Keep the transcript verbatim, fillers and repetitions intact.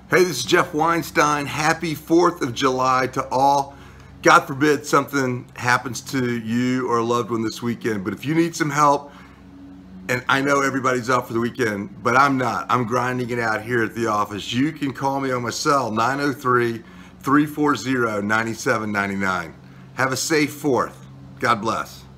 Hey, this is Jeff Weinstein. Happy fourth of July to all. God forbid something happens to you or a loved one this weekend, but if you need some help, and I know everybody's off for the weekend, but I'm not. I'm grinding it out here at the office. You can call me on my cell, nine oh three, three four zero, nine seven nine nine. Have a safe fourth. God bless.